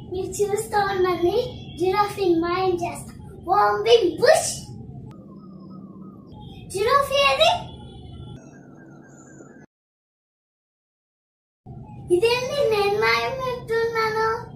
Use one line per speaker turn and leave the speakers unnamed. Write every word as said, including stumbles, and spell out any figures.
మీరు చూస్తూ ఉండండి. జిరాఫీ మాయం చేస్తా. Bombing bush. జిరాఫీ అది ఇదేంటి నేను మాయం పెడుతున్నాను.